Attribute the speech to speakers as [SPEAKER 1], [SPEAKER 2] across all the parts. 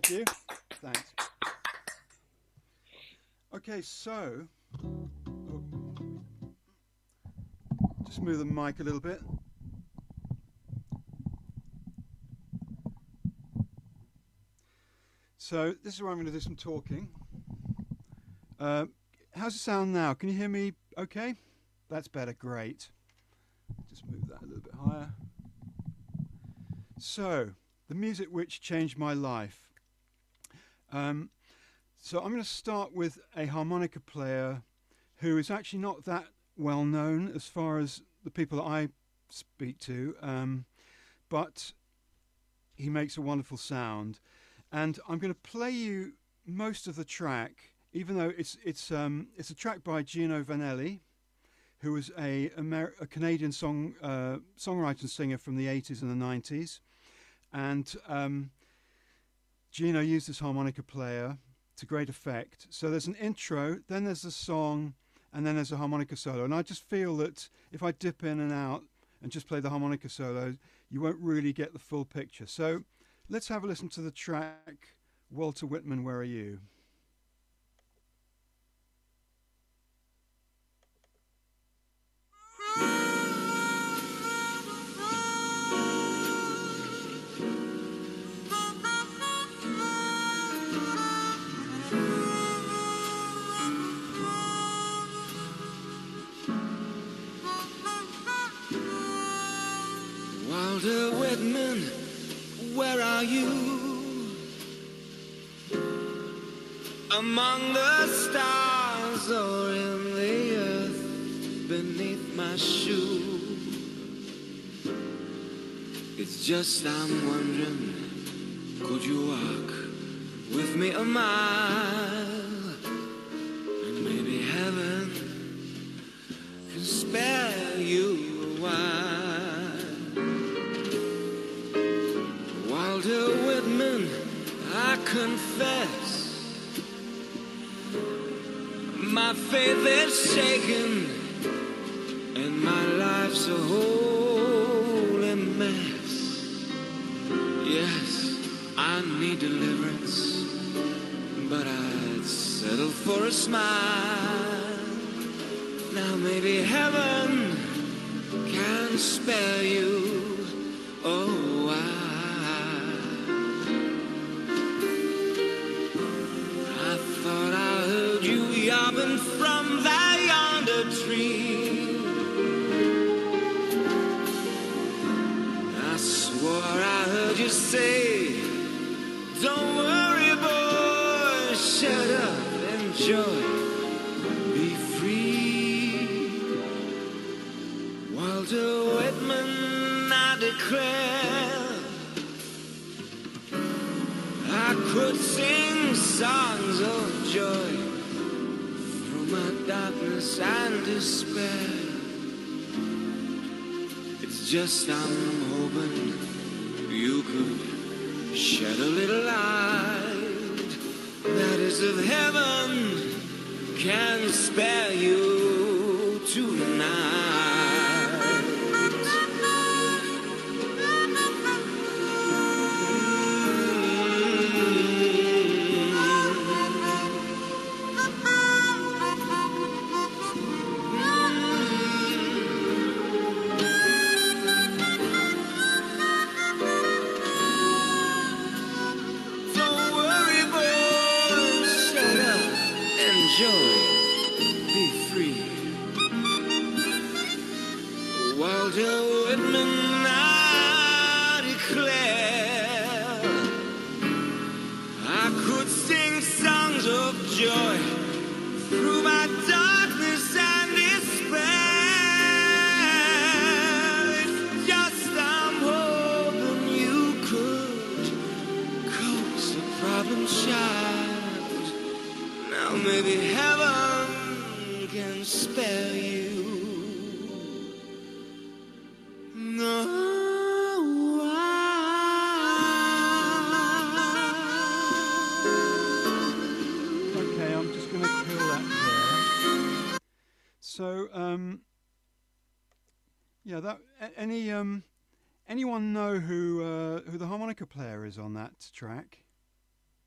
[SPEAKER 1] Thank you. Thanks. Okay, so just move the mic a little bit. So this is where I'm going to do some talking. How's it sound now? Can you hear me okay? That's better, great. Just move that a little bit higher. So, the music which changed my life. So I'm going to start with a harmonica player who is actually not that well known as far as the people that I speak to, but he makes a wonderful sound. And I'm going to play you most of the track, even though it's a track by Gino Vanelli, who was a Canadian songwriter and singer from the 80s and the 90s. And Gino used this harmonica player to great effect. So there's an intro, then there's a song, and then there's a harmonica solo. And I just feel that if I dip in and out and just play the harmonica solo, you won't really get the full picture. So let's have a listen to the track, Walter Whitman, Where Are You?
[SPEAKER 2] Walter Whitman, where are you? Among the stars or in the earth beneath my shoe? It's just I'm wondering, could you walk with me a mile? And maybe heaven can spare you a while. Walter Whitman, I confess, my faith is shaken and my life's a holy mess. Yes, I need deliverance, but I'd settle for a smile. Now maybe heaven can spare you a while. I thought I heard you yapping from that yonder tree. I swore I heard you say, don't worry, boy, shut up, enjoy, be free. Walter Whitman, I declare, I could sing songs of joy through my darkness and despair. It's just I'm hoping you could shed a little light, that is if heaven can spare you tonight. Walter Whitman, I declare, I could sing songs of joy through my darkness and despair. It's just I'm hoping you could coax a problem child. Now maybe heaven can spare you.
[SPEAKER 1] Okay, I'm just going to kill that there. So, yeah, that anyone know who the harmonica player is on that track?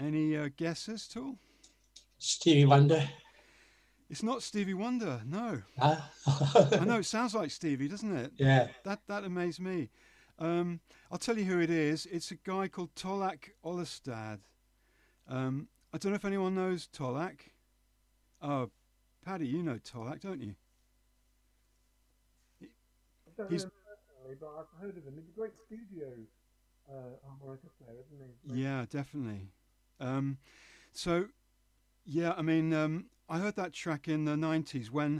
[SPEAKER 1] Any guesses at all?
[SPEAKER 3] Stevie Wonder.
[SPEAKER 1] It's not Stevie Wonder, no.
[SPEAKER 3] Ah.
[SPEAKER 1] I know it sounds like Stevie, doesn't it?
[SPEAKER 3] Yeah.
[SPEAKER 1] That amazed me. I'll tell you who it is. It's a guy called Tolak Olestad. I don't know if anyone knows Tolak. Oh, Paddy, you know Tolak, don't you?
[SPEAKER 4] I don't know him personally, but I've heard of him. He's a great studio harmonica player, isn't he?
[SPEAKER 1] Yeah, definitely. So, yeah, I mean, I heard that track in the 90s when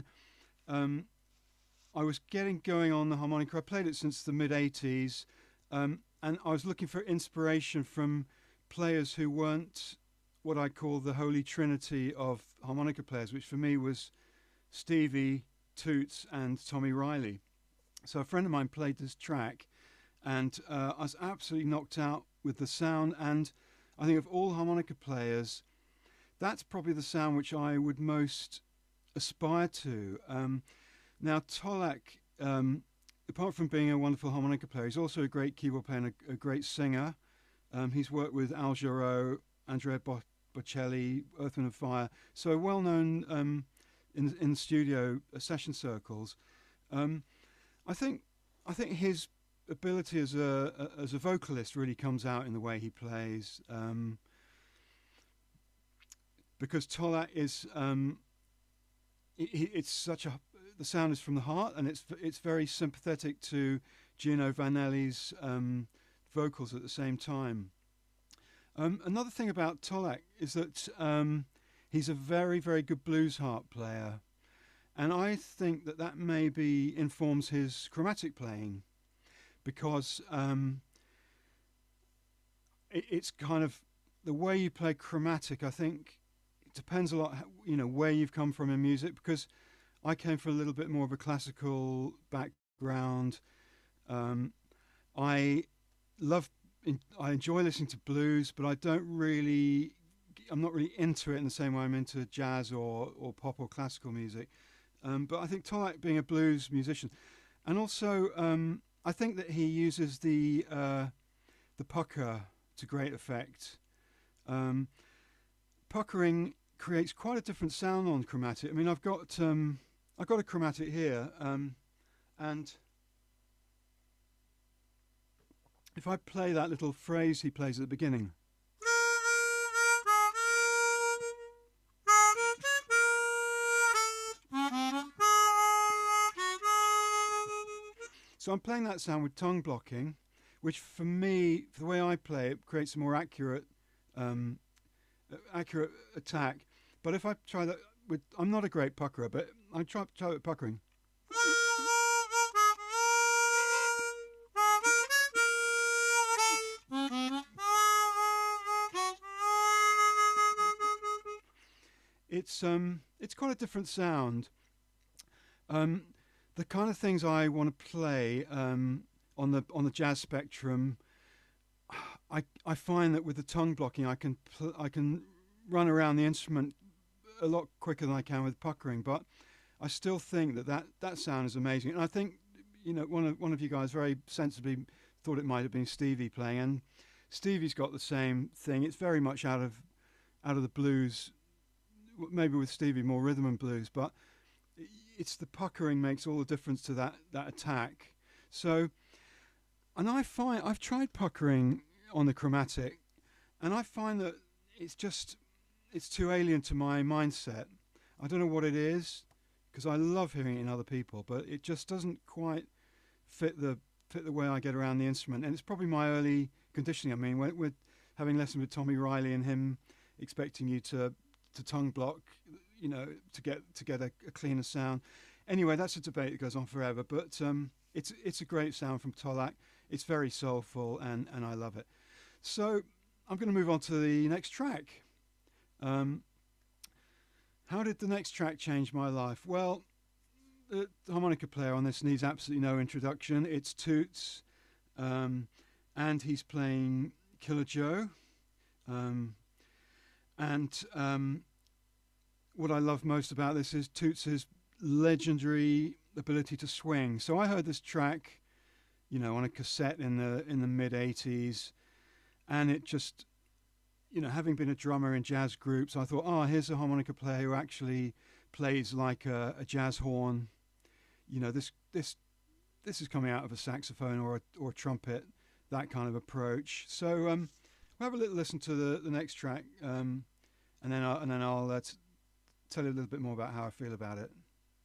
[SPEAKER 1] I was getting going on the harmonica. I played it since the mid-80s, and I was looking for inspiration from players who weren't what I call the holy trinity of harmonica players, which for me was Stevie, Toots, and Tommy Riley. So a friend of mine played this track, and I was absolutely knocked out with the sound. And I think of all harmonica players, that's probably the sound which I would most aspire to. Now, Tolak, apart from being a wonderful harmonica player, he's also a great keyboard player and a great singer. He's worked with Al Jarreau, Andrea Bocelli, Earth, Wind and Fire, so well known in studio session circles. I think his ability as a vocalist really comes out in the way he plays, because Tolak is it's such a, the sound is from the heart, and it's very sympathetic to Gino Vanelli's vocals at the same time. Another thing about Tolak is that he's a very, very good blues harp player, and I think that maybe informs his chromatic playing, because it's kind of the way you play chromatic. I think it depends a lot, where you've come from in music, because I came from a little bit more of a classical background. I enjoy listening to blues, but I'm not really into it in the same way I'm into jazz or pop or classical music. But I think Tolak, being a blues musician, and also I think that he uses the pucker to great effect. Puckering creates quite a different sound on chromatic. I mean, I've got a chromatic here, and if I play that little phrase he plays at the beginning. So I'm playing that sound with tongue blocking, which for me, for the way I play it, creates a more accurate attack. But if I try that with, I'm not a great puckerer, but I try with puckering. It's quite a different sound. The kind of things I want to play on the jazz spectrum, I find that with the tongue blocking, I can run around the instrument a lot quicker than I can with puckering. But I still think that sound is amazing, and I think one of you guys very sensibly thought it might have been Stevie playing, and Stevie's got the same thing. It's very much out of the blues. Maybe with Stevie more rhythm and blues, but it's the puckering makes all the difference to that attack. So, and I've tried puckering on the chromatic, and I find that it's too alien to my mindset. I don't know what it is, because I love hearing it in other people, but it just doesn't quite fit the way I get around the instrument. And it's probably my early conditioning. I mean, we're having lessons with Tommy Riley and him expecting you to tongue block, to get a cleaner sound. Anyway, that's a debate that goes on forever, but it's a great sound from Tolak. It's very soulful, and I love it. So I'm going to move on to the next track. How did the next track change my life? Well, the harmonica player on this needs absolutely no introduction. It's Toots, and he's playing Killer Joe. What I love most about this is Toots' legendary ability to swing. So I heard this track, on a cassette in the mid-80s, and it just you know, having been a drummer in jazz groups, I thought, oh, here's a harmonica player who actually plays like a jazz horn. You know, this is coming out of a saxophone or a trumpet, that kind of approach. So we'll have a little listen to the next track, and then I'll tell you a little bit more about how I feel about it.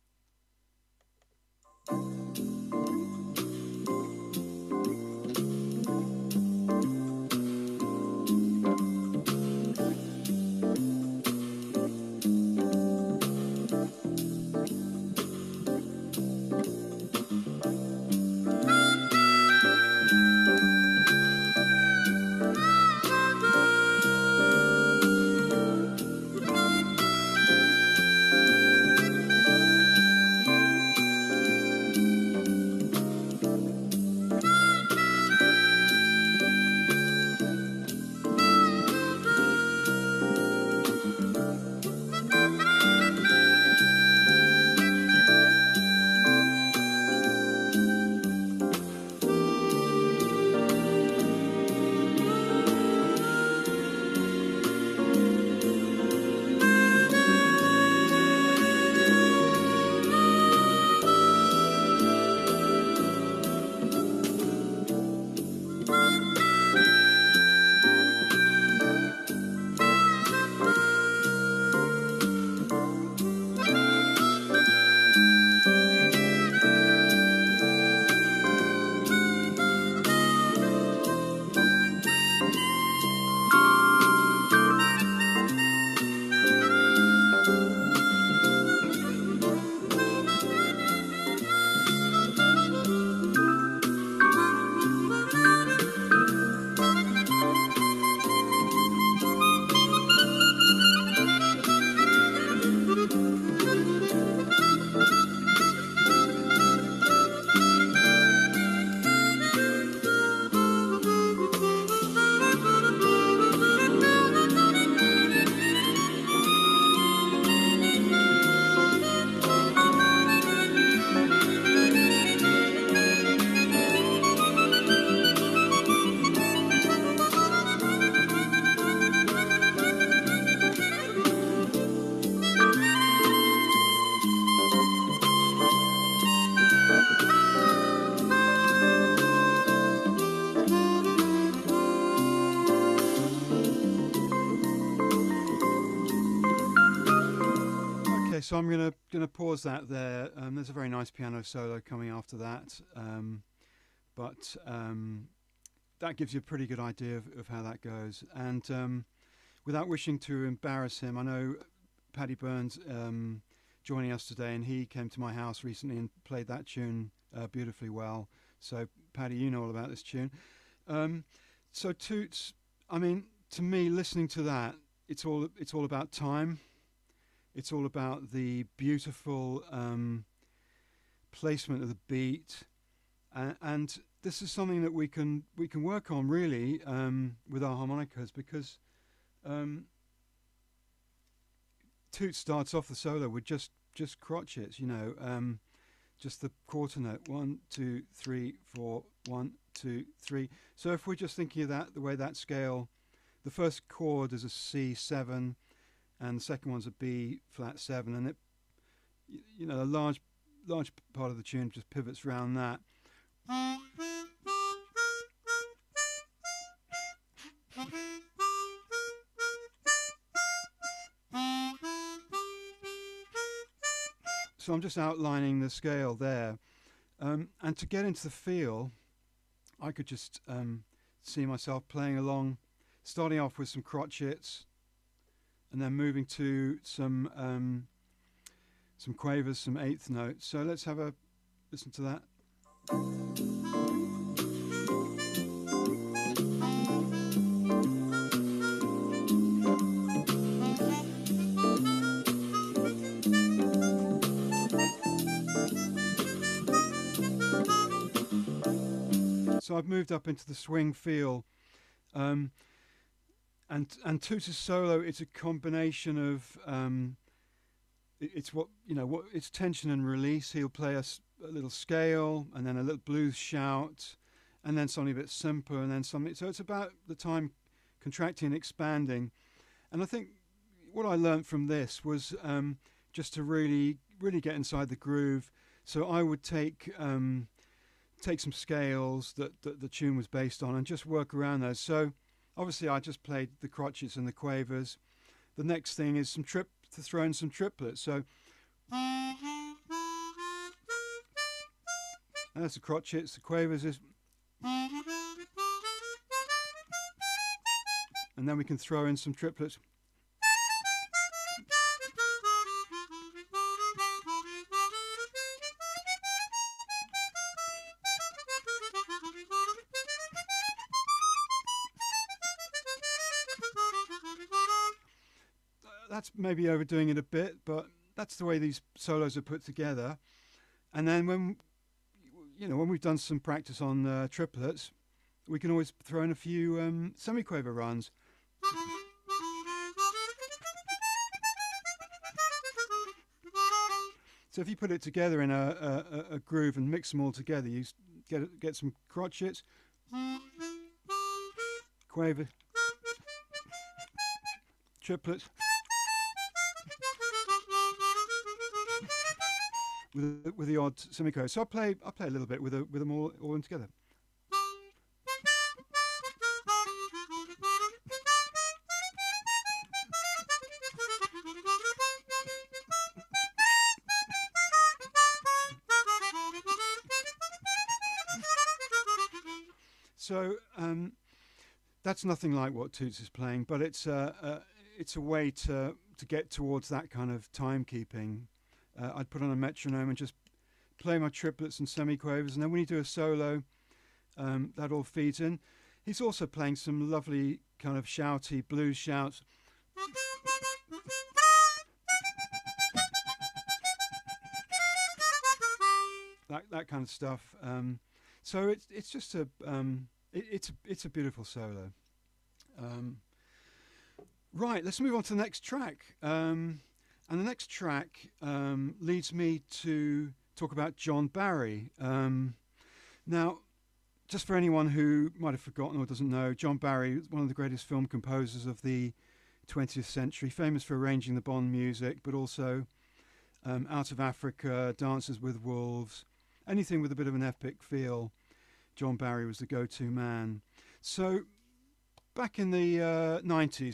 [SPEAKER 1] So I'm gonna pause that there. There's a very nice piano solo coming after that, but that gives you a pretty good idea of how that goes. And without wishing to embarrass him, I know Paddy Burns joining us today, and he came to my house recently and played that tune beautifully well. So Paddy, you know all about this tune. So Toots, I mean, to me, listening to that, it's all about time. It's all about the beautiful placement of the beat, and this is something that we can work on really with our harmonicas, because Toot starts off the solo with just crotchets, you know, just the quarter note, 1, 2, 3, 4, 1, 2, 3. So if we're just thinking of that, the way that scale, the first chord is a C7. And the second one's a B flat 7, and it, you know, a large part of the tune just pivots around that. So I'm just outlining the scale there, and to get into the feel, I could just see myself playing along, starting off with some crotchets, and then moving to some quavers, some eighth notes. So let's have a listen to that. So I've moved up into the swing feel. And Toots' solo, it's a combination of it's what, you know, what it's tension and release. He'll play a little scale, and then a little blues shout, and then something a bit simpler, and then something. So it's about the time contracting and expanding. And I think what I learned from this was just to really get inside the groove. So I would take some scales that the tune was based on and just work around those. So obviously I just played the crotchets and the quavers. The next thing is to throw in some triplets. So that's the crotchets, the quavers is, and then we can throw in some triplets. That's maybe overdoing it a bit, but that's the way these solos are put together. And then when we've done some practice on triplets, we can always throw in a few semiquaver runs. So if you put it together in a groove and mix them all together, you get some crotchets, quaver, triplets, with the odd semiquaver. So I play a little bit with them all in together. So that's nothing like what Toots is playing, but it's a way to get towards that kind of timekeeping. I'd put on a metronome and just play my triplets and semiquavers, and then when you do a solo, that all feeds in. He's also playing some lovely kind of shouty blues shouts. That kind of stuff. So it's just it's a beautiful solo. Right, let's move on to the next track. And the next track leads me to talk about John Barry. Now, just for anyone who might have forgotten or doesn't know, John Barry is one of the greatest film composers of the 20th century, famous for arranging the Bond music, but also Out of Africa, Dances with Wolves, anything with a bit of an epic feel. John Barry was the go-to man. So back in the 90s,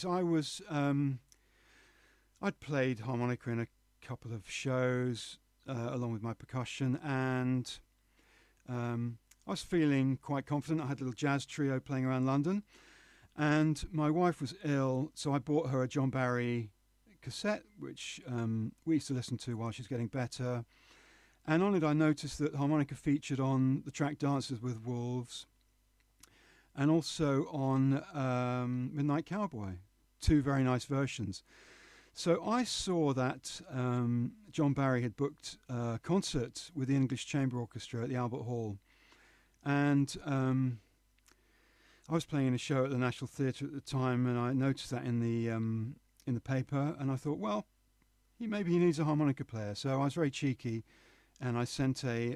[SPEAKER 1] I'd played harmonica in a couple of shows along with my percussion, and I was feeling quite confident. I had a little jazz trio playing around London, and my wife was ill, so I bought her a John Barry cassette, which we used to listen to while she was getting better. And on it I noticed that harmonica featured on the track Dances with Wolves and also on Midnight Cowboy, two very nice versions. So I saw that John Barry had booked a concert with the English Chamber Orchestra at the Albert Hall. And I was playing in a show at the National Theatre at the time, and I noticed that in the paper, and I thought, well, maybe he needs a harmonica player. So I was very cheeky, and I sent a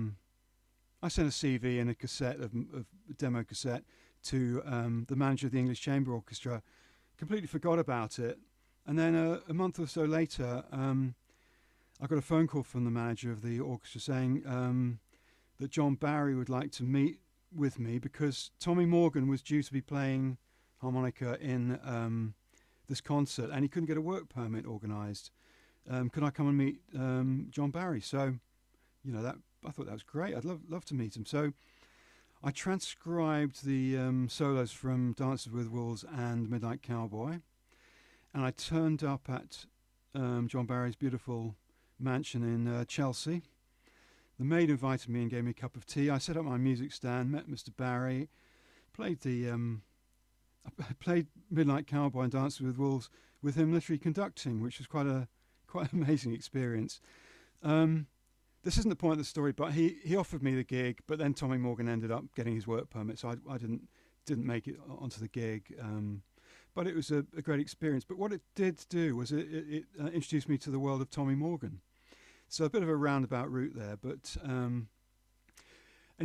[SPEAKER 1] CV and a cassette of a demo cassette to the manager of the English Chamber Orchestra. Completely forgot about it. And then a month or so later, I got a phone call from the manager of the orchestra saying that John Barry would like to meet with me because Tommy Morgan was due to be playing harmonica in this concert, and he couldn't get a work permit organised. Could I come and meet John Barry? So, that I thought that was great. I'd love to meet him. So I transcribed the solos from Dances with Wolves and Midnight Cowboy. And I turned up at John Barry's beautiful mansion in Chelsea. The maid invited me and gave me a cup of tea. I set up my music stand, met Mr. Barry, played I played Midnight Cowboy and Dances with Wolves with him literally conducting, which was quite an amazing experience. This isn't the point of the story, but he offered me the gig, but then Tommy Morgan ended up getting his work permit, so I didn't make it onto the gig. But it was a great experience. But what it did do was it introduced me to the world of Tommy Morgan. So a bit of a roundabout route there. But anyway,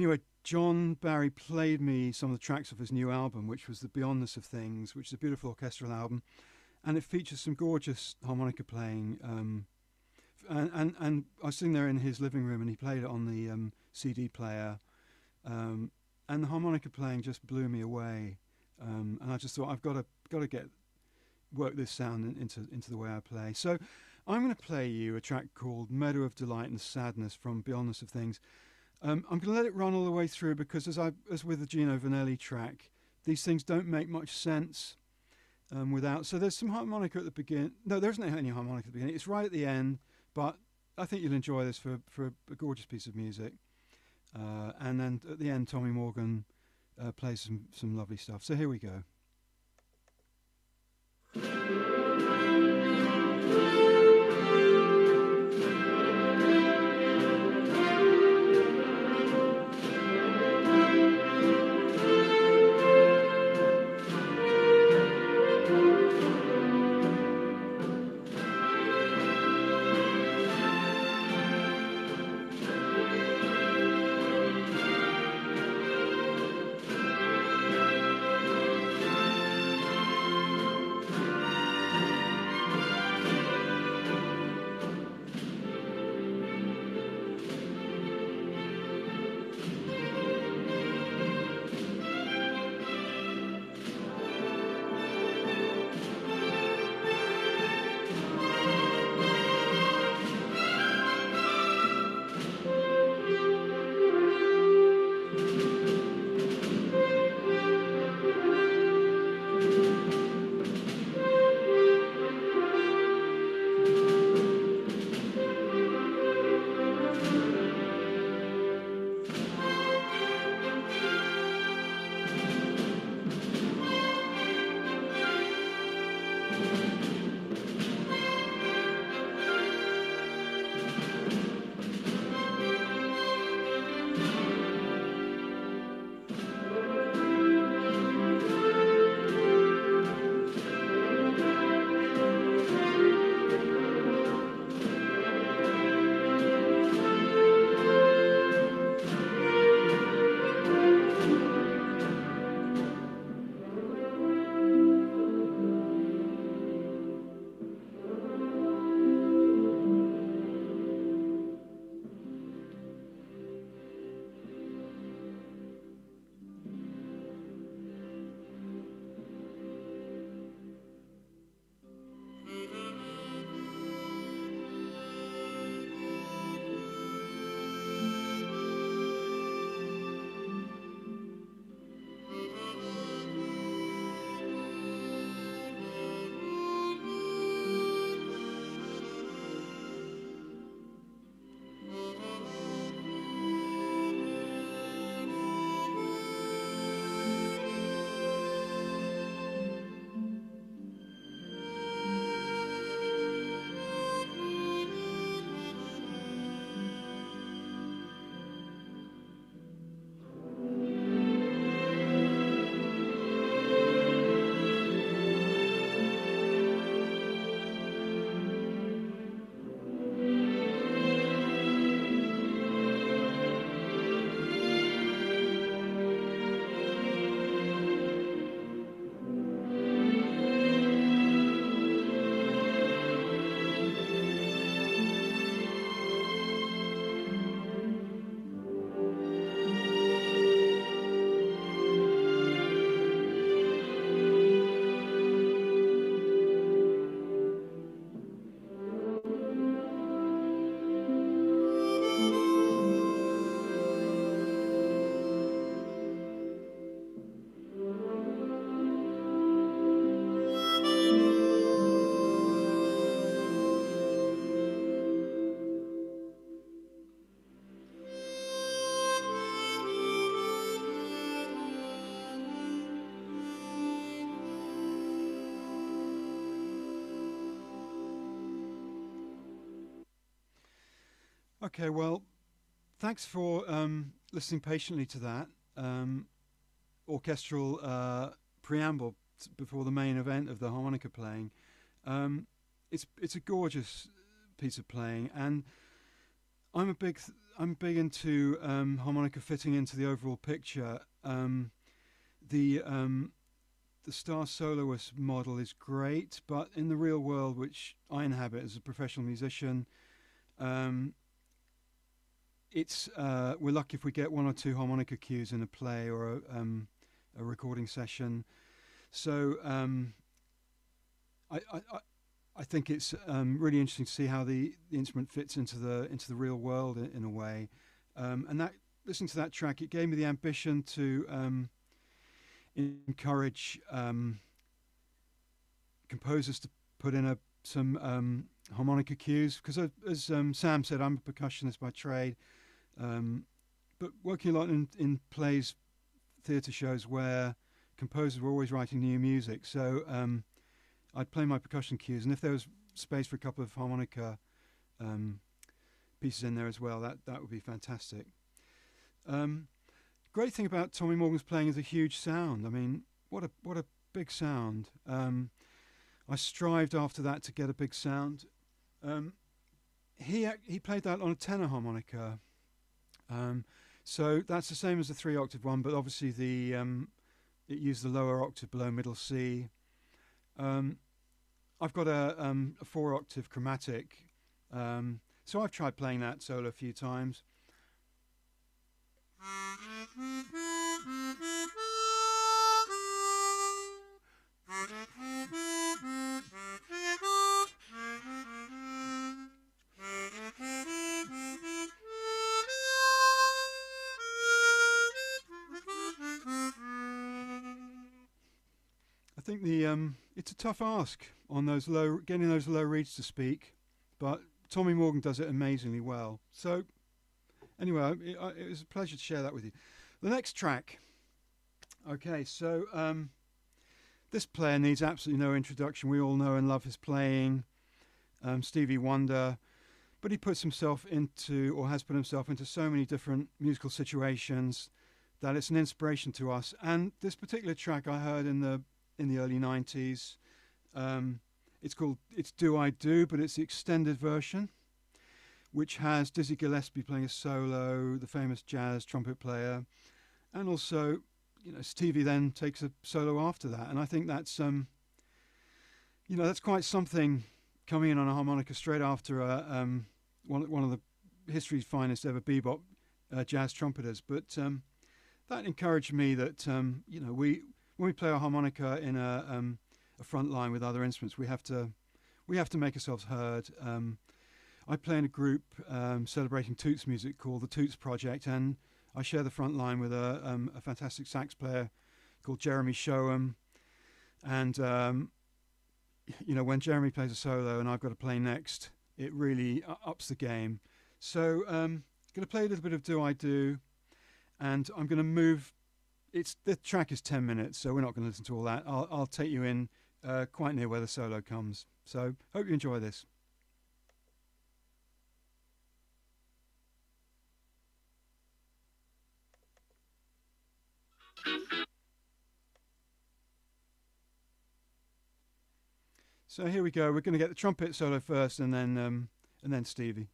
[SPEAKER 1] John Barry played me some of the tracks of his new album, which was The Beyondness of Things, which is a beautiful orchestral album, and it features some gorgeous harmonica playing. And I was sitting there in his living room, and he played it on the CD player, and the harmonica playing just blew me away. And I just thought, I've got to work this sound into the way I play. So I'm going to play you a track called Meadow of Delight and Sadness from Beyondness of Things. I'm going to let it run all the way through, because as with the Gino Vanelli track, these things don't make much sense without. So there's some harmonica at the beginning. No, there isn't any harmonica at the beginning. It's right at the end, but I think you'll enjoy this for a gorgeous piece of music. And then at the end, Tommy Morgan plays some lovely stuff. So here we go. Okay, well, thanks for listening patiently to that orchestral preamble before the main event of the harmonica playing. It's a gorgeous piece of playing, and I'm a big I'm big into harmonica fitting into the overall picture. The star soloist model is great, but in the real world, which I inhabit as a professional musician, it's we're lucky if we get one or two harmonica cues in a play or a recording session. So I think it's really interesting to see how the instrument fits into the real world in a way. And that, listening to that track, it gave me the ambition to encourage composers to put in some harmonica cues, because as Sam said, I'm a percussionist by trade, but working a lot in plays, theatre shows where composers were always writing new music. So I'd play my percussion cues, and if there was space for a couple of harmonica pieces in there as well, that would be fantastic. Great thing about Tommy Morgan's playing is a huge sound. I mean, what a big sound. I strived after that to get a big sound. He played that on a tenor harmonica, so that's the same as the 3-octave one, but obviously it used the lower octave below middle C. I've got a 4-octave chromatic, so I've tried playing that solo a few times. I think it's a tough ask on getting those low reeds to speak, but Tommy Morgan does it amazingly well. So anyway, it was a pleasure to share that with you. The next track. Okay, so this player needs absolutely no introduction. We all know and love his playing, Stevie Wonder, but he puts himself into, or has put himself into, so many different musical situations that it's an inspiration to us. And this particular track I heard in the early 90s. It's Do I Do, but it's the extended version, which has Dizzy Gillespie playing a solo, the famous jazz trumpet player, and also, Stevie then takes a solo after that. And I think that's that's quite something, coming in on a harmonica straight after one of the history's finest ever bebop jazz trumpeters. But that encouraged me that when we play a harmonica in a front line with other instruments, we have to make ourselves heard. I play in a group celebrating Toots music called the Toots Project, and I share the front line with a fantastic sax player called Jeremy Showham. And when Jeremy plays a solo and I've got to play next, it really ups the game. So I'm going to play a little bit of Do I Do, and I'm going to move. The track is 10 minutes, so we're not going to listen to all that. I'll take you in quite near where the solo comes. So hope you enjoy this. So here we go. We're going to get the trumpet solo first, and then Stevie.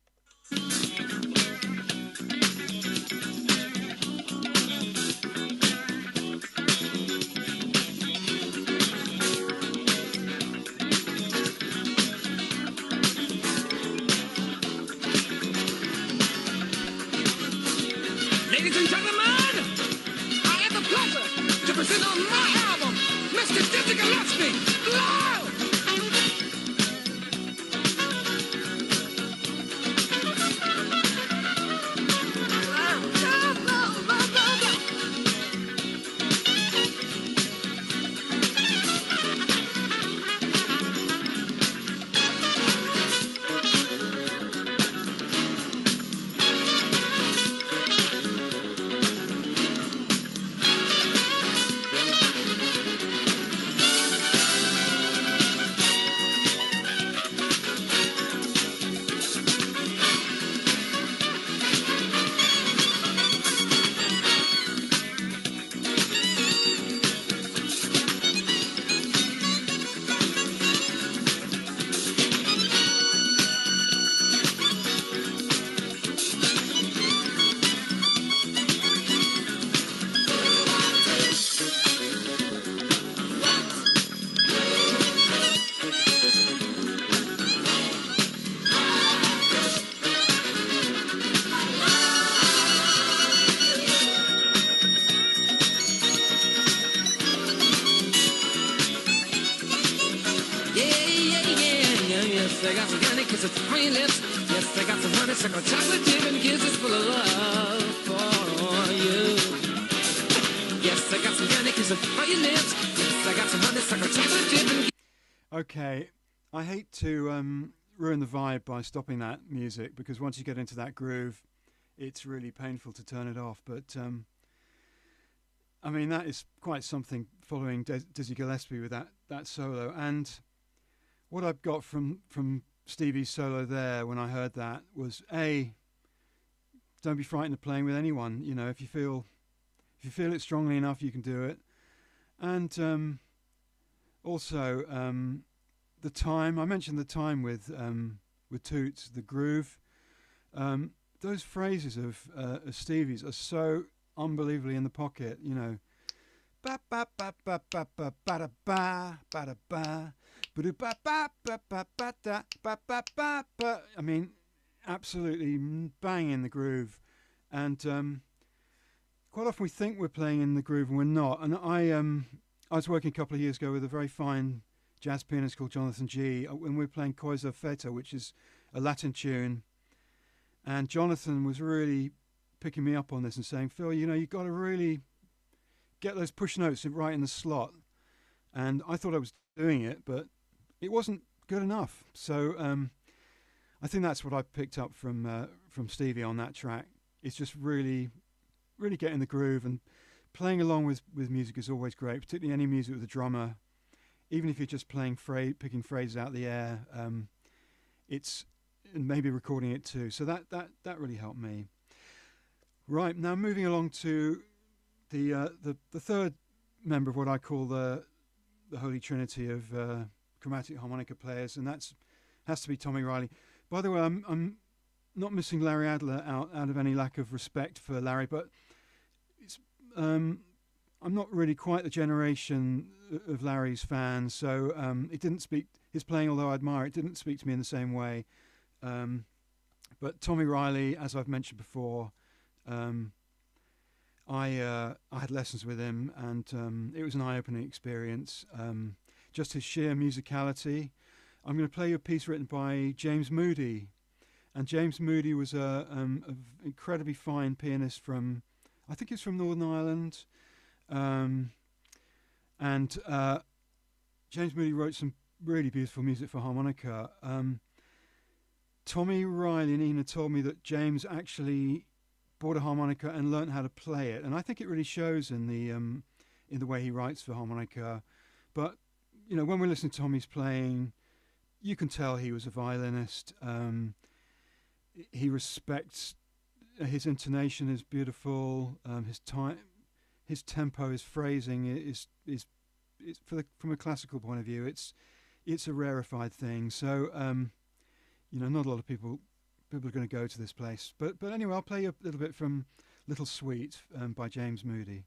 [SPEAKER 2] Ladies and gentlemen, I have the pleasure to present on my album, Mr. Dizzy Gillespie, live! Yes, I got some honey kisses on your lips. Yes, I got some honeysuckle chocolate chip and kisses full of love for you. Yes, I got some honey kisses on your lips. Yes, I got some honeysuckle chocolate chip and...
[SPEAKER 1] Okay, I hate to ruin the vibe by stopping that music, because once you get into that groove, it's really painful to turn it off. But I mean, that is quite something, following Dizzy Gillespie with that solo. And what I've got from Stevie's solo there when I heard that was, A, don't be frightened of playing with anyone. You know, if you feel it strongly enough, you can do it. And also the time, I mentioned the time with Toots, the groove. Those phrases of Stevie's are so unbelievably in the pocket, you know. Ba ba ba ba ba ba ba da ba ba da ba ba ba ba ba ba ba da ba ba ba ba. I mean, absolutely bang in the groove, and quite often we think we're playing in the groove and we're not. And I was working a couple of years ago with a very fine jazz pianist called Jonathan G, and we were playing Coisa Feta, which is a Latin tune, and Jonathan was really picking me up on this and saying, Phil, you know, you've got to really get those push notes right in the slot. And I thought I was doing it, but it wasn't good enough. So I think that's what I picked up from Stevie on that track. It's just really, really getting the groove, and playing along with music is always great, particularly any music with a drummer. Even if you're just playing picking phrases out of the air, it's and maybe recording it too. So that really helped me. Right, now moving along to the third member of what I call the Holy Trinity of chromatic harmonica players, and has to be Tommy Riley. By the way, I'm not missing Larry Adler out of any lack of respect for Larry, but it's I'm not really quite the generation of Larry's fans, so it didn't speak, his playing, although I admire it, didn't speak to me in the same way. But Tommy Riley, as I've mentioned before, I had lessons with him, and it was an eye-opening experience. Just his sheer musicality. I'm going to play you a piece written by James Moody, and James Moody was a incredibly fine pianist from, I think it's from Northern Ireland, and James Moody wrote some really beautiful music for harmonica. Tommy Riley and Ina told me that James actually bought a harmonica and learned how to play it, and I think it really shows in the way he writes for harmonica. But you know, when we listen to Tommy's playing, you can tell he was a violinist. He respects, his intonation is beautiful. His tempo, his phrasing is from a classical point of view, it's a rarefied thing. So you know, not a lot of people are going to go to this place. But anyway, I'll play you a little bit from Little Sweet by James Moody.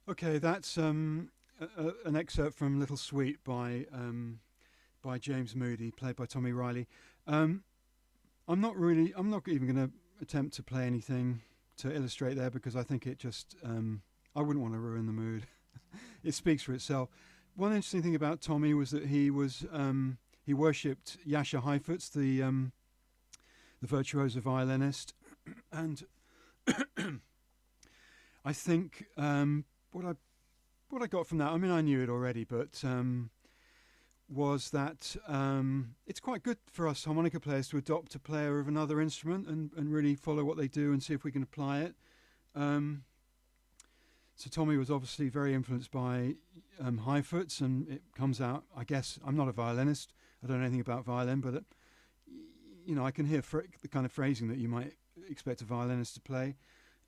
[SPEAKER 1] Okay, that's an excerpt from Little Sweet by James Moody, played by Tommy Riley. Um, I'm not even going to attempt to play anything to illustrate there because I think it just, I wouldn't want to ruin the mood. It speaks for itself. One interesting thing about Tommy was that he worshipped Jascha Heifetz, the virtuoso violinist, and I think what I got from that, I mean, I knew it already, but was that it's quite good for us harmonica players to adopt a player of another instrument and really follow what they do and see if we can apply it. So Tommy was obviously very influenced by Heifetz, and it comes out, I guess, I'm not a violinist, I don't know anything about violin, but I can hear the kind of phrasing that you might expect a violinist to play.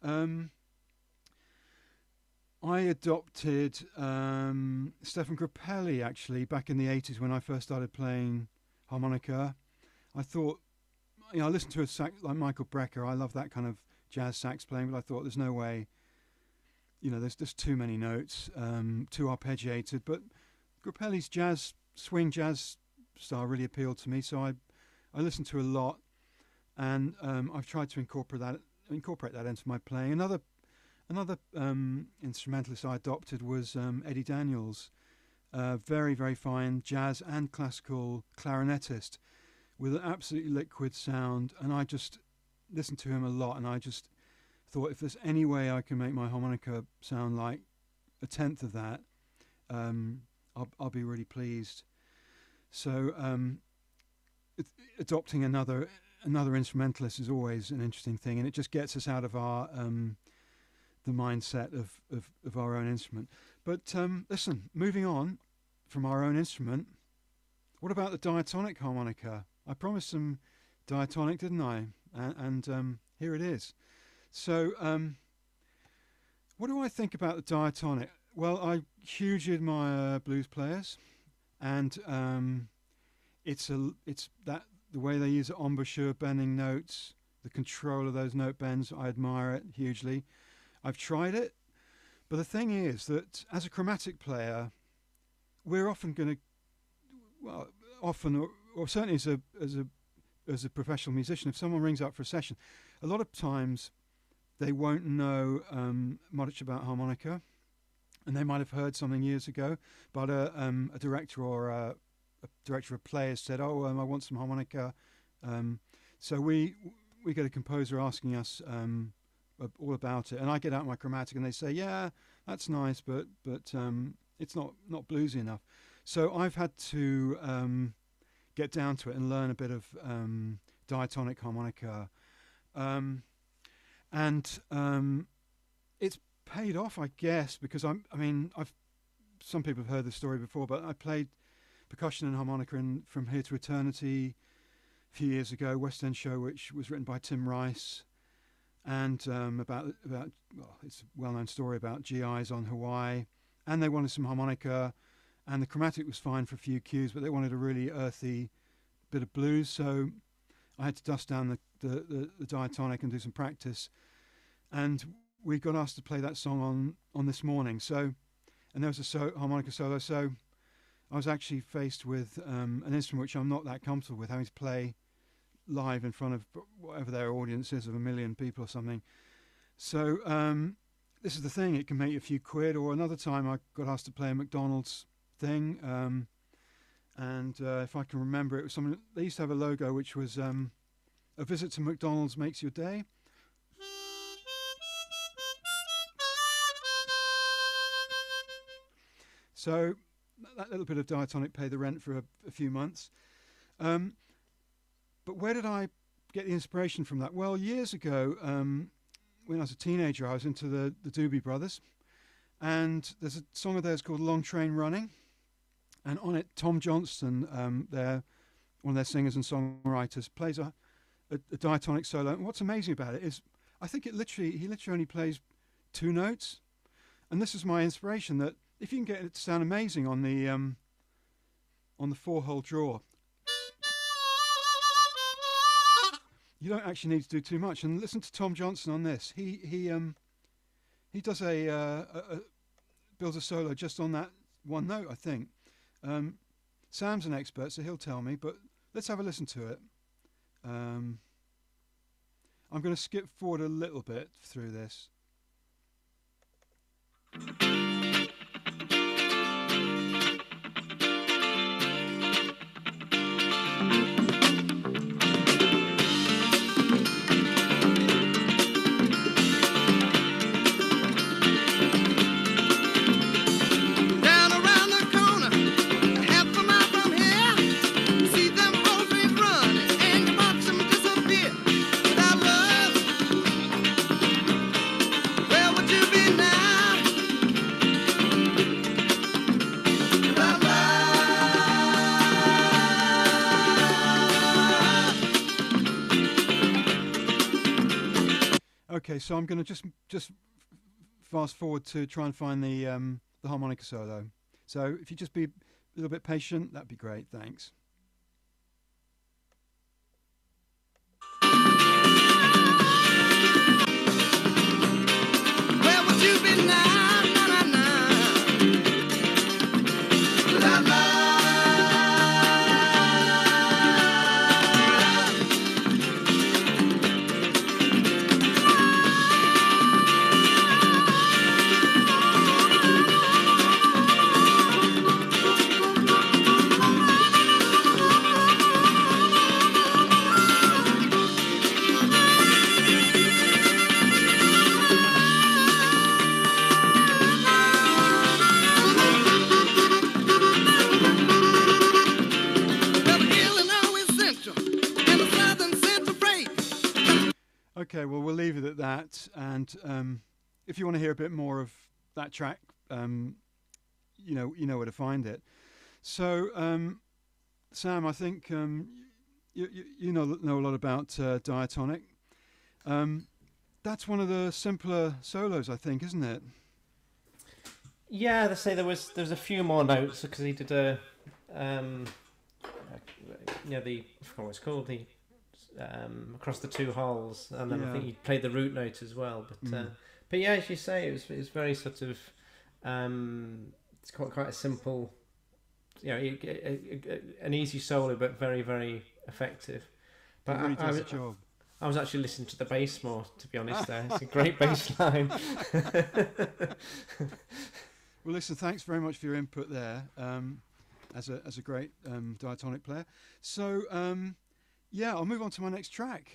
[SPEAKER 1] I adopted Stefan Grappelli actually back in the 80s when I first started playing harmonica. I thought, I listened to a sax like Michael Brecker. I love that kind of jazz sax playing, but I thought there's no way, there's just too many notes, too arpeggiated. But Grappelli's swing jazz style really appealed to me, so I listened to a lot, and I've tried to incorporate that into my playing. Another instrumentalist I adopted was Eddie Daniels, very, very fine jazz and classical clarinetist with an absolutely liquid sound. And I just listened to him a lot, and I just thought if there's any way I can make my harmonica sound like a tenth of that, I'll be really pleased. So adopting another instrumentalist is always an interesting thing, and it just gets us out of our the mindset of our own instrument. But listen, moving on from our own instrument, what about the diatonic harmonica? I promised some diatonic, didn't I? And here it is. So what do I think about the diatonic? Well, I hugely admire blues players, and it's that the way they use embouchure bending notes, the control of those note bends, I admire it hugely. I've tried it, but the thing is that as a chromatic player, we're often going to, or certainly as a professional musician, if someone rings up for a session, a lot of times they won't know much about harmonica, and they might have heard something years ago, but a director or a director of players said, "Oh, I want some harmonica," so we get a composer asking us all about it, and I get out my chromatic and they say, yeah, that's nice, but it's not bluesy enough. So I've had to get down to it and learn a bit of diatonic harmonica, and it's paid off, I guess, because some people have heard this story before, but I played percussion and harmonica From Here to Eternity a few years ago, West End show, which was written by Tim Rice. And it's a well-known story about GIs on Hawaii, and they wanted some harmonica, and the chromatic was fine for a few cues, but they wanted a really earthy bit of blues, so I had to dust down the diatonic and do some practice, and we got asked to play that song on This Morning. So, and there was a harmonica solo, so I was actually faced with an instrument which I'm not that comfortable with, having to play live in front of whatever their audience is, of 1 million people or something. So this is the thing, it can make you a few quid. Or another time I got asked to play a McDonald's thing, and if I can remember, it was something, they used to have a logo which was a visit to McDonald's makes your day. So that little bit of diatonic paid the rent for a few months. But where did I get the inspiration from that? Well, years ago, when I was a teenager, I was into the Doobie Brothers, and there's a song of theirs called Long Train Running, and on it, Tom Johnston, one of their singers and songwriters, plays a diatonic solo. And what's amazing about it is, I think he literally only plays 2 notes, and this is my inspiration, that if you can get it to sound amazing on the 4-hole draw, you don't actually need to do too much. And listen to Tom Johnston on this. He does a builds a solo just on that one note, I think. Sam's an expert, so he'll tell me, but let's have a listen to it. I'm going to skip forward a little bit through this. Okay, so I'm going to just fast forward to try and find the harmonica solo. So if you just be a little bit patient, that'd be great. Thanks.
[SPEAKER 2] Where would you be now? Na, na, na. La, la.
[SPEAKER 1] Okay, well, we'll leave it at that. And if you want to hear a bit more of that track, you know where to find it. So, Sam, I think you know a lot about diatonic. That's one of the simpler solos, I think, isn't it?
[SPEAKER 5] Yeah, they say there's a few more notes because he did a I forgot what it's called, the across the two holes, and then I think he played the root note as well. But yeah, as you say, it's very sort of it's quite a simple, an easy solo, but very, very effective. But
[SPEAKER 1] it really does the job.
[SPEAKER 5] I was actually listening to the bass more, to be honest. There, it's a great bass line.
[SPEAKER 1] Well, listen, thanks very much for your input there. As a great diatonic player. So yeah, I'll move on to my next track.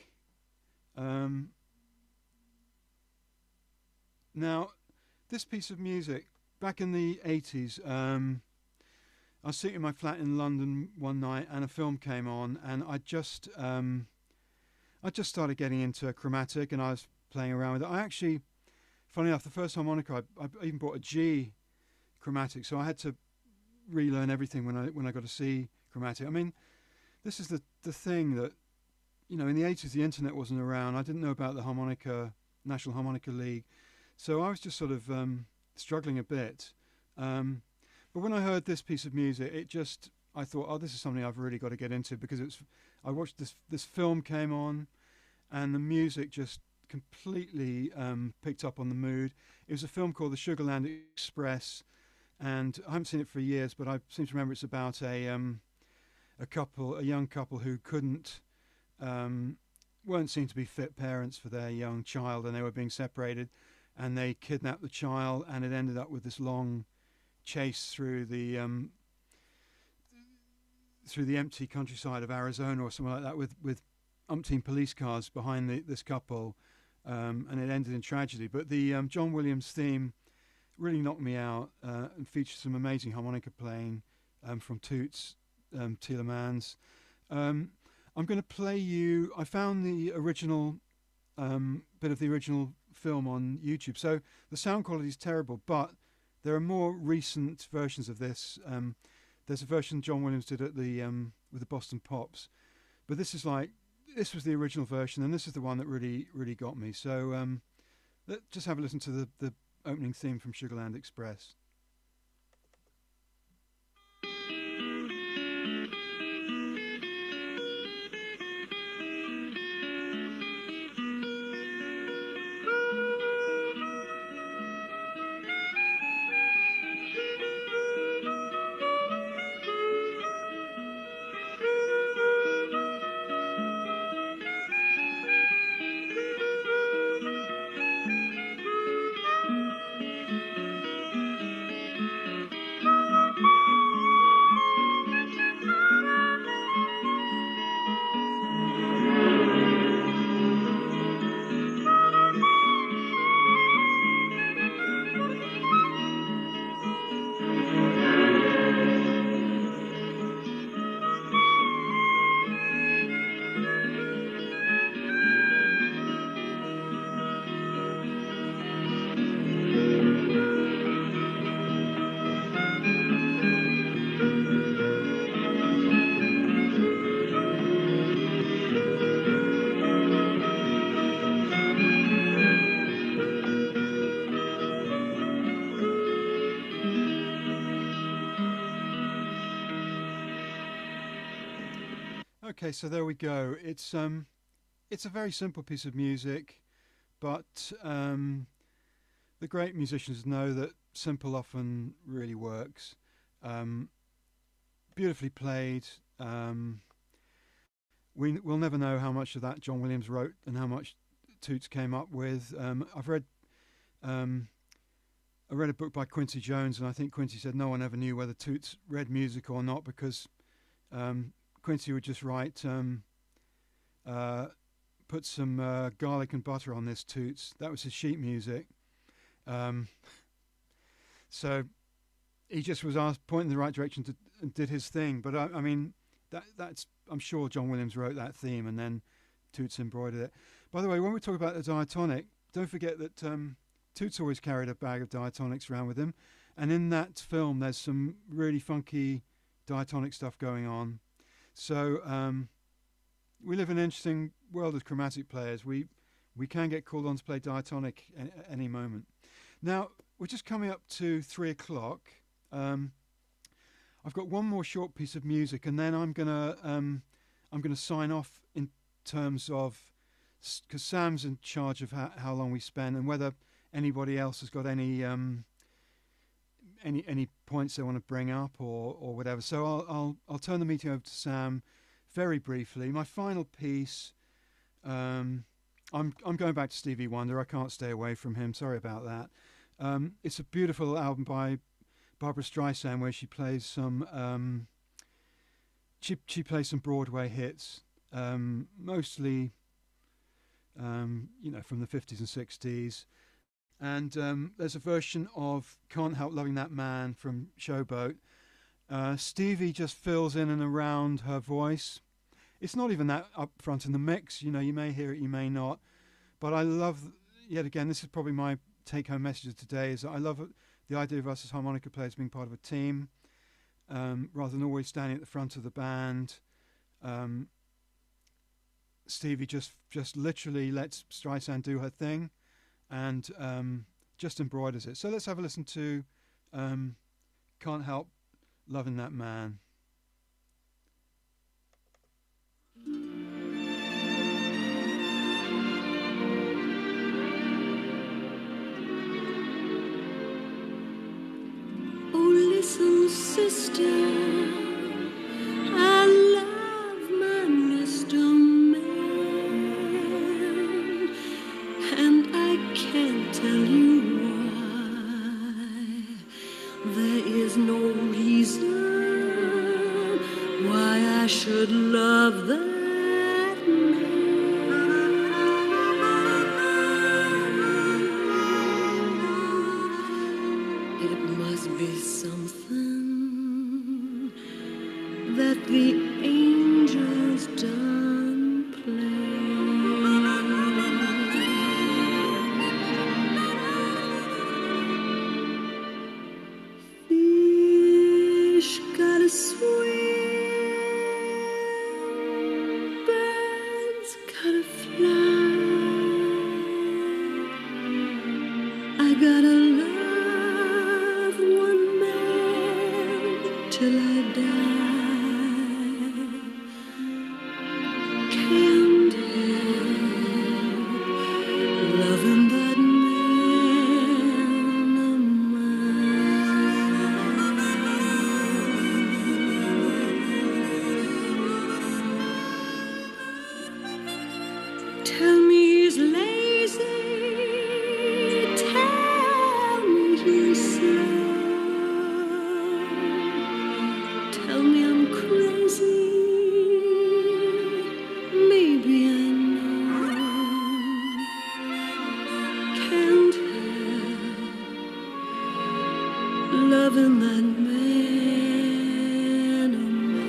[SPEAKER 1] Now, this piece of music, back in the 80s, I was sitting in my flat in London one night and a film came on, and I just started getting into chromatic, and I was playing around with it. I actually, funny enough, the first harmonica, I even bought a G chromatic, so I had to relearn everything when I got a C chromatic. I mean, this is the thing that, in the 80s the internet wasn't around. I didn't know about the National Harmonica League, so I was just sort of struggling a bit. But when I heard this piece of music, I thought, oh, this is something I've really got to get into, because I watched this film came on, and the music just completely picked up on the mood. It was a film called The Sugarland Express, and I haven't seen it for years, but I seem to remember it's about a young couple who weren't seen to be fit parents for their young child, and they were being separated, and they kidnapped the child, and it ended up with this long chase through the empty countryside of Arizona or something like that, with umpteen police cars behind this couple, and it ended in tragedy. But the John Williams theme really knocked me out, and featured some amazing harmonica playing from Toots Tielemans. I'm going to play you. I found the original bit of the original film on YouTube, so the sound quality is terrible, but there are more recent versions of this. There's a version John Williams did at with the Boston Pops, but this was the original version, and this is the one that really, really got me. So let's just have a listen to the opening theme from Sugarland Express. Okay, so there we go. It's a very simple piece of music, but the great musicians know that simple often really works. Beautifully played. We'll never know how much of that John Williams wrote and how much Toots came up with. I read a book by Quincy Jones, and I think Quincy said no one ever knew whether Toots read music or not, because Quincy would just write, put some garlic and butter on this Toots. That was his sheet music. So he just was asked, pointing in the right direction and did his thing. But I mean, that's I'm sure John Williams wrote that theme and then Toots embroidered it. By the way, when we talk about the diatonic, don't forget that Toots always carried a bag of diatonics around with him, and in that film there's some really funky diatonic stuff going on. So we live in an interesting world as chromatic players. We can get called on to play diatonic at any moment. Now we're just coming up to 3 o'clock. I've got one more short piece of music, and then I'm gonna sign off in terms of, because Sam's in charge of how long we spend and whether anybody else has got any points they want to bring up or whatever. So I'll turn the meeting over to Sam very briefly. My final piece, I'm going back to Stevie Wonder. I can't stay away from him. Sorry about that. It's a beautiful album by Barbra Streisand where she plays some she plays some Broadway hits, mostly from the 50s and 60s. And there's a version of Can't Help Loving That Man from Showboat. Stevie just fills in and around her voice. It's not even that up front in the mix. You may hear it, you may not. But I love, yet again, this is probably my take-home message of today, is that I love the idea of us as harmonica players being part of a team, rather than always standing at the front of the band. Stevie just literally lets Streisand do her thing and just embroiders it. So let's have a listen to Can't Help Loving That Man.
[SPEAKER 6] Oh, listen, sister, I love my Mr. Man, and I can't tell you why. There is no reason why I should love that man. It must be something that the angels done play. Fish gotta swim, birds gotta fly. I gotta love one man till I die. Can't help loving that man of mine. Tell me he's lazy, tell me he's slow, tell me I'm crazy, maybe I know. Can't help loving that man of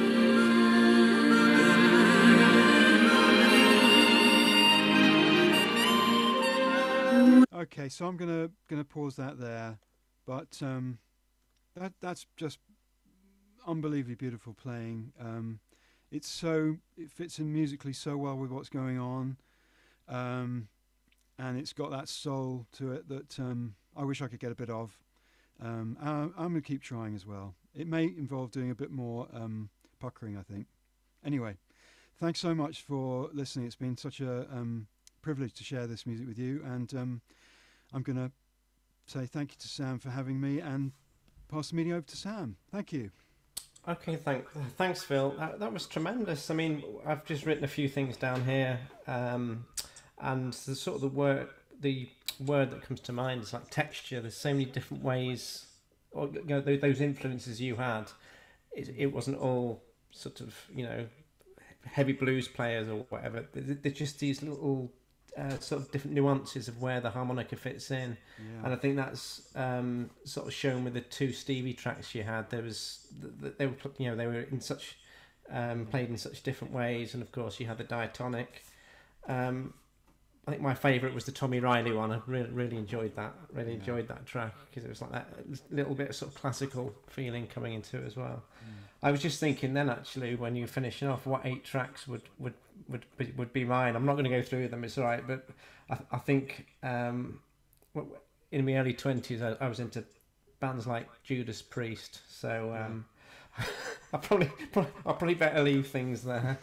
[SPEAKER 6] mine.
[SPEAKER 1] Okay, so I'm gonna pause that there, but that's just unbelievably beautiful playing. It fits in musically so well with what's going on, and it's got that soul to it that I wish I could get a bit of. I'm going to keep trying as well. It may involve doing a bit more puckering, I think. Anyway, thanks so much for listening. It's been such a privilege to share this music with you, and I'm going to say thank you to Sam for having me and pass the meeting over to Sam. Thank you.
[SPEAKER 5] Okay, thanks, Phil. That was tremendous. I mean, I've just written a few things down here, and the sort of the word that comes to mind is like texture. There's so many different ways, or those influences you had. It wasn't all sort of heavy blues players or whatever. There's just these little sort of different nuances of where the harmonica fits in, and I think that's sort of shown with the two Stevie tracks you had. They were in such played in such different ways, and of course you had the diatonic. I think my favourite was the Tommy Riley one. I really enjoyed that. Enjoyed that track because it was like that little bit of sort of classical feeling coming into it as well. I was just thinking then, actually, when you were finishing off, what 8 tracks would be mine. I'm not going to go through them. It's all right, but I think in my early 20s, I was into bands like Judas Priest. So I probably better leave things there.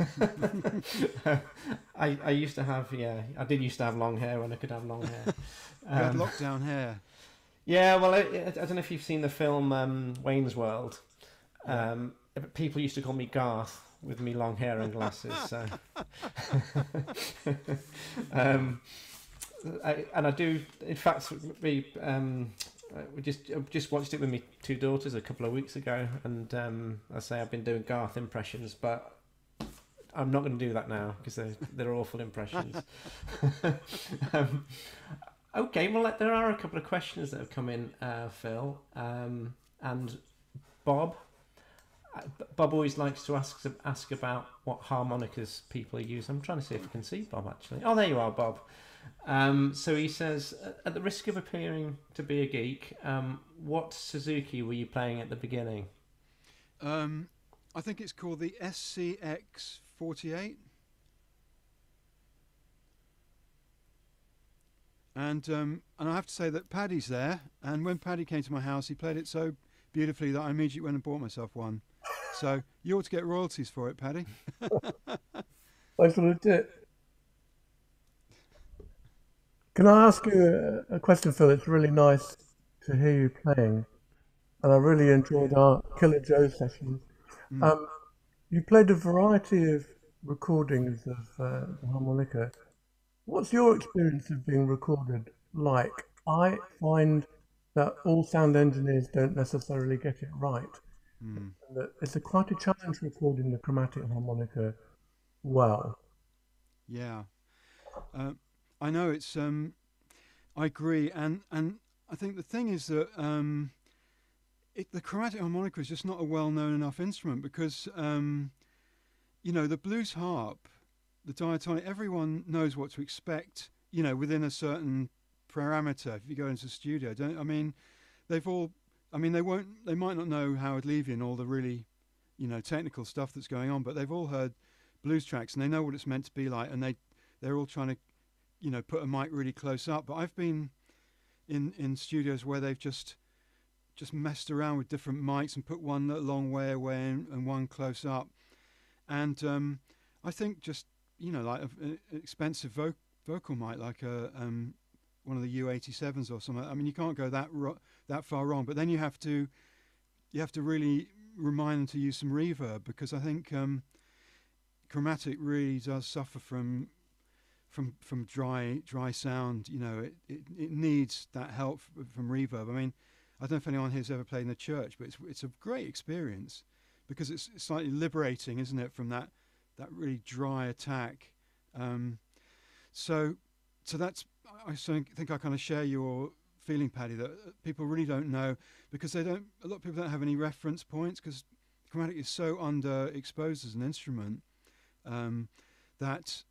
[SPEAKER 5] I used to have I did used to have long hair when I could have long hair.
[SPEAKER 1] You had lockdown hair.
[SPEAKER 5] Yeah, well, I don't know if you've seen the film Wayne's World. People used to call me Garth with me long hair and glasses. So. And I do, in fact, we just watched it with my 2 daughters a couple of weeks ago, and I say I've been doing Garth impressions, but I'm not going to do that now because they're awful impressions. Okay, well, there are a couple of questions that have come in, Phil, and Bob. Bob always likes to ask about what harmonicas people use. I'm trying to see if I can see Bob, actually. Oh, there you are, Bob. So he says, at the risk of appearing to be a geek, what Suzuki were you playing at the beginning?
[SPEAKER 1] I think it's called the SCX 48. And I have to say that Paddy's there, and when Paddy came to my house, he played it so beautifully that I immediately went and bought myself one. So you ought to get royalties for it, Paddy.
[SPEAKER 4] Thanks for the tip. Can I ask you a question, Phil? It's really nice to hear you playing, and I really enjoyed our Killer Joe sessions. You played a variety of recordings of the harmonica. What's your experience of being recorded like? I find that all sound engineers don't necessarily get it right. And that it's quite a challenge recording the chromatic harmonica well.
[SPEAKER 1] Yeah. I know it's I agree, and I think the thing is that the chromatic harmonica is just not a well-known enough instrument because the blues harp, the diatonic, everyone knows what to expect, within a certain parameter. If you go into the studio, they might not know Howard Levy and all the really, technical stuff that's going on, but they've all heard blues tracks and they know what it's meant to be like, and they're all trying to, put a mic really close up. But I've been in studios where they've just messed around with different mics and put one a long way away and one close up, and I think just like an expensive vocal mic like one of the U87s or something. I mean, you can't go that far wrong. But then you have to really remind them to use some reverb, because I think chromatic really does suffer from dry sound. It needs that help from reverb. I mean, I don't know if anyone here's ever played in a church, but it's a great experience because it's slightly liberating, isn't it, from that really dry attack. So that's, I think I kind of share your feeling, Paddy, that people really don't know, because a lot of people don't have any reference points, because chromatic is so underexposed as an instrument that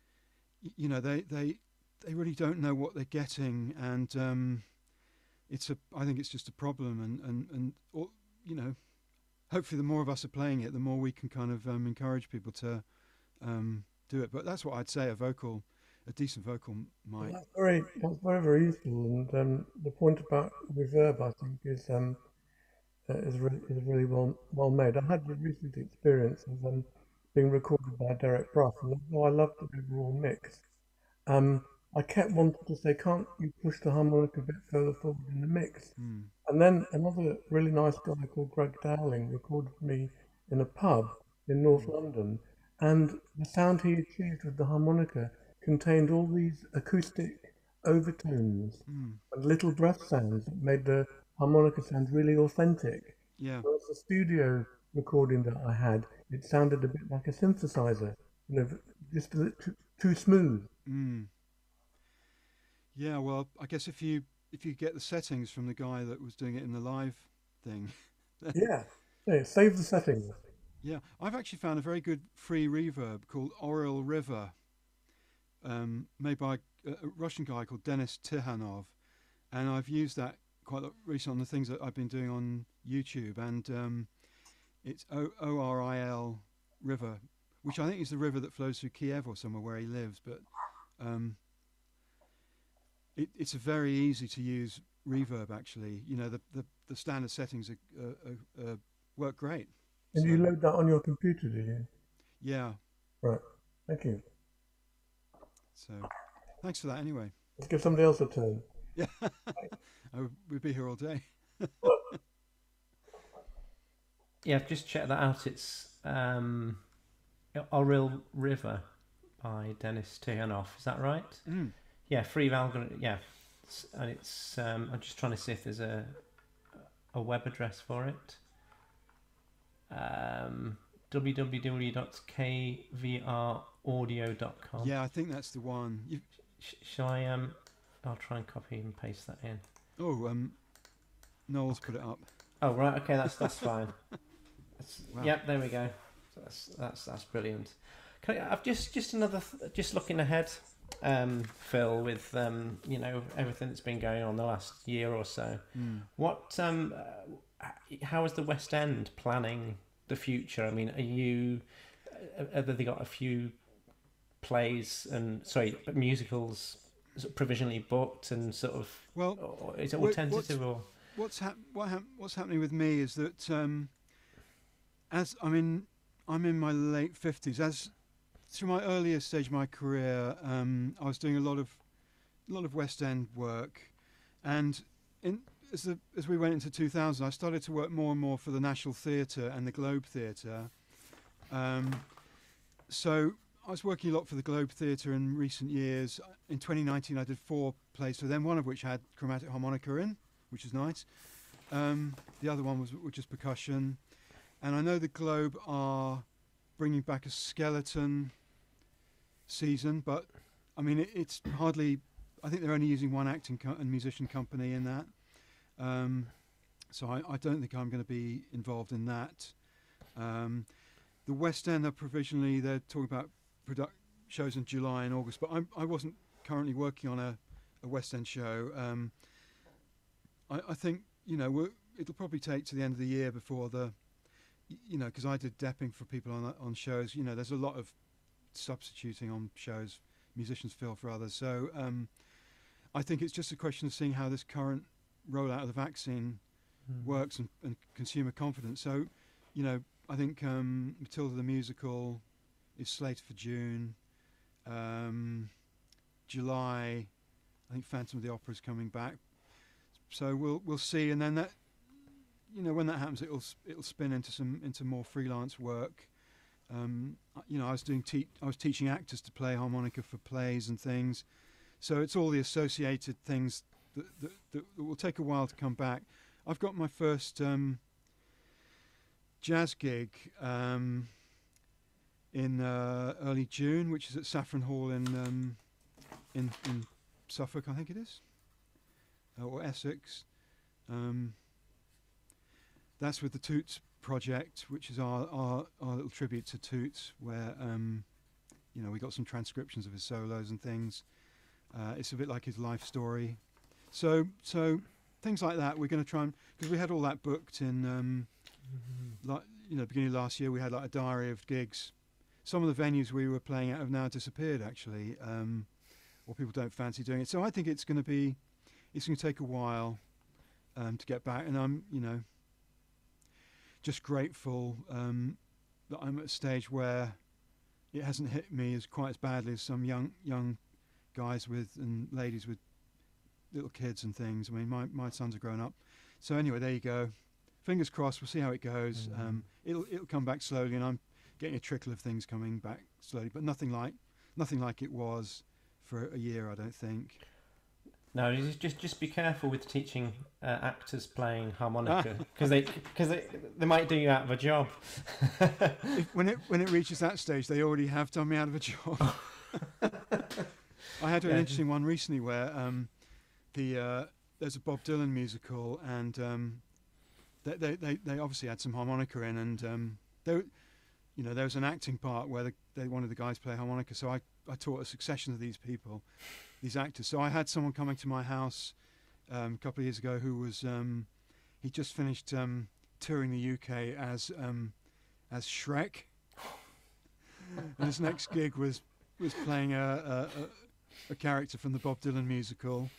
[SPEAKER 1] they really don't know what they're getting, and I think it's just a problem, and hopefully the more of us are playing it, the more we can kind of encourage people to do it. But that's what I'd say, a decent vocal mic.
[SPEAKER 4] That's very, very useful, and the point about reverb, I think, is really well made. I had the recent experience of being recorded by Derek Bruff, and although I loved the overall mix, um, I kept wanting to say, can't you push the harmonica a bit further forward in the mix?
[SPEAKER 1] Mm.
[SPEAKER 4] And then another really nice guy called Greg Dowling recorded me in a pub in North London, and the sound he achieved with the harmonica contained all these acoustic overtones
[SPEAKER 1] Mm.
[SPEAKER 4] and little breath sounds that made the harmonica sound really authentic.
[SPEAKER 1] Yeah.
[SPEAKER 4] Whereas the studio recording that I had, it sounded a bit like a synthesizer, just a little too smooth.
[SPEAKER 1] Mm. Yeah. Well, I guess if you get the settings from the guy that was doing it in the live thing,
[SPEAKER 4] Yeah, yeah, save the settings.
[SPEAKER 1] yeah, I've actually found a very good free reverb called Orel River, made by a Russian guy called Denis Tihanov, and I've used that quite recently on the things that I've been doing on YouTube, and it's ORIL River, which I think is the river that flows through Kiev or somewhere where he lives, but um, it's a very easy to use reverb actually. You know, the standard settings work great.
[SPEAKER 4] And
[SPEAKER 1] So
[SPEAKER 4] you load that on your computer, do you?
[SPEAKER 1] yeah,
[SPEAKER 4] Right. Thank you.
[SPEAKER 1] so thanks for that anyway.
[SPEAKER 4] Let's give somebody else a turn.
[SPEAKER 1] Yeah, we'd be here all day.
[SPEAKER 5] Yeah, I've just checked that out. It's Oril River by Denis Tihanov. Is that right?
[SPEAKER 1] Mm.
[SPEAKER 5] Yeah, free algorithm. Yeah, and it's. I'm just trying to see if there's a web address for it. www.kvraudio.com.
[SPEAKER 1] Yeah, I think that's the one.
[SPEAKER 5] Shall I? I'll try and copy and paste that in.
[SPEAKER 1] Oh, Noel's put it up.
[SPEAKER 5] Oh right, okay, that's fine.
[SPEAKER 1] Wow.
[SPEAKER 5] Yep, there we go. So that's brilliant. I've just another just looking ahead, Phil, with everything that's been going on the last year or so.
[SPEAKER 1] Mm.
[SPEAKER 5] What how is the West End planning the future? I mean, have they got a few plays and musicals sort of provisionally booked and sort of?
[SPEAKER 1] Well,
[SPEAKER 5] or is it all tentative or?
[SPEAKER 1] What's happening with me is that as I'm in my late 50s. As through my earlier stage of my career, I was doing a lot of West End work, and as we went into 2000, I started to work more and more for the National Theatre and the Globe Theatre. So I was working a lot for the Globe Theatre in recent years. In 2019, I did 4 plays for them, one of which had chromatic harmonica in, which is nice. The other one was just percussion. And I know the Globe are bringing back a skeleton season, but I mean, it's hardly, I think they're only using one acting and musician company in that. So I don't think I'm going to be involved in that. The West End are provisionally, they're talking about shows in July and August, but I wasn't currently working on a West End show. I think, it'll probably take to the end of the year before because I did depping for people on shows. There's a lot of substituting on shows musicians fill for others. So I think it's just a question of seeing how this current rollout of the vaccine works and consumer confidence. So, I think Matilda the musical is slated for June. July, I think Phantom of the Opera is coming back. So we'll see, and then that. When that happens, it'll spin into more freelance work. I was teaching actors to play harmonica for plays and things, so it's all the associated things that will take a while to come back. I've got my first jazz gig in early June, which is at Saffron Hall in Suffolk, I think it is, or Essex. That's with the Toots project, which is our little tribute to Toots, where we got some transcriptions of his solos and things. It's a bit like his life story. So things like that. We're going to try and, because we had all that booked in beginning of last year. We had like a diary of gigs. Some of the venues we were playing at have now disappeared actually, or people don't fancy doing it. So I think it's going to take a while to get back, and I'm just grateful that I'm at a stage where it hasn't hit me as quite as badly as some young guys with and ladies with little kids and things. I mean, my sons are grown up. So anyway, there you go. Fingers crossed. We'll see how it goes. It'll come back slowly, and I'm getting a trickle of things coming back slowly, but nothing like it was for a year, I don't think.
[SPEAKER 5] No, just be careful with teaching actors playing harmonica because they might do you out of a job.
[SPEAKER 1] When it reaches that stage, they already have done me out of a job. I had an interesting one recently where there's a Bob Dylan musical, and they obviously had some harmonica in, and there was an acting part where they wanted the guys to play harmonica, so I taught a succession of these people, these actors. So I had someone coming to my house a couple of years ago who was he just finished touring the UK as Shrek, and his next gig was playing a character from the Bob Dylan musical.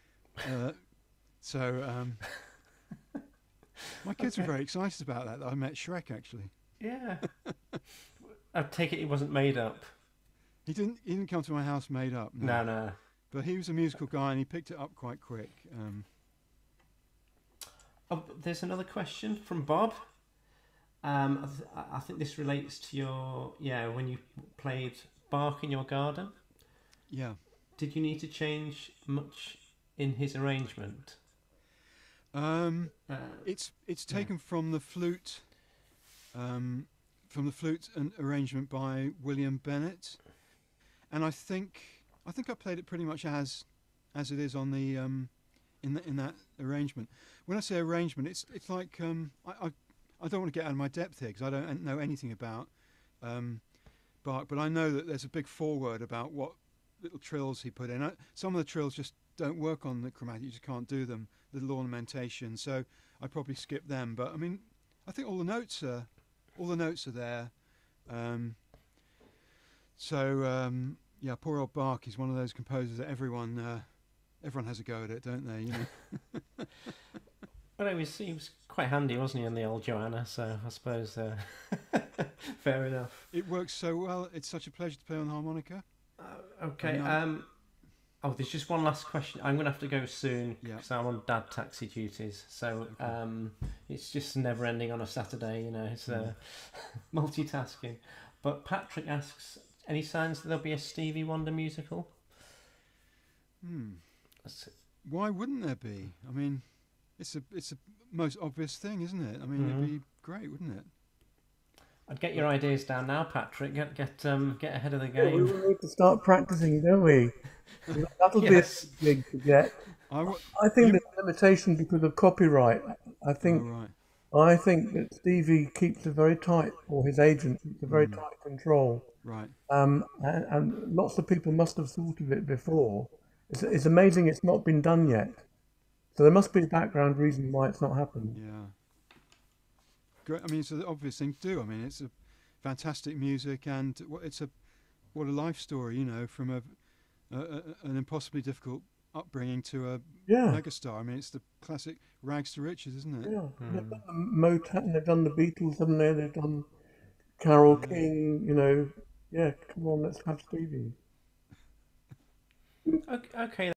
[SPEAKER 1] My kids were very excited about that I met Shrek, actually.
[SPEAKER 5] Yeah. I take it he wasn't made up.
[SPEAKER 1] He didn't come to my house made up.
[SPEAKER 5] No.
[SPEAKER 1] But he was a musical guy, and he picked it up quite quick.
[SPEAKER 5] There's another question from Bob. I think this relates to your when you played Bach in your garden.
[SPEAKER 1] Yeah.
[SPEAKER 5] Did you need to change much in his arrangement?
[SPEAKER 1] It's taken from the flute. From the flute and arrangement by William Bennett, and I think I played it pretty much as it is on the in that arrangement. When I say arrangement, it's like I don't want to get out of my depth here because I don't know anything about Bach, but I know that there's a big foreword about what little trills he put in. Some of the trills just don't work on the chromatic; you just can't do them. Little ornamentation, so I probably skip them. But I mean, I think all the notes are there. Yeah, poor old Bach. He's one of those composers that everyone has a go at it, don't they? You know.
[SPEAKER 5] Well, he was quite handy, wasn't he, on the old Joanna? So I suppose fair enough.
[SPEAKER 1] It works so well. It's such a pleasure to play on the harmonica.
[SPEAKER 5] Okay. There's just one last question. I'm going to have to go soon because I'm on dad taxi duties. So it's just never ending on a Saturday, you know. It's multitasking. But Patrick asks, any signs that there'll be a Stevie Wonder musical?
[SPEAKER 1] Why wouldn't there be? I mean, it's a most obvious thing, isn't it? I mean, it'd be great, wouldn't it?
[SPEAKER 5] I'd get your ideas down now, Patrick. Get ahead of the game.
[SPEAKER 4] We need to start practicing, don't we? That'll be a big to get. I think there's a limitation because of copyright. I think that Stevie keeps a very tight, or his agent keeps a very tight control.
[SPEAKER 1] Right.
[SPEAKER 4] And lots of people must have thought of it before. It's amazing it's not been done yet. So there must be a background reason why it's not happened.
[SPEAKER 1] Yeah. Great. I mean, it's an obvious thing to do. I mean, it's a fantastic music, and what a life story, you know, from an impossibly difficult upbringing to a megastar. I mean, it's the classic rags to riches, isn't it?
[SPEAKER 4] Yeah. They've done Motown, they've done the Beatles, haven't they? They've done Carole King, you know. Yeah, come on, let's have Stevie.
[SPEAKER 5] Okay.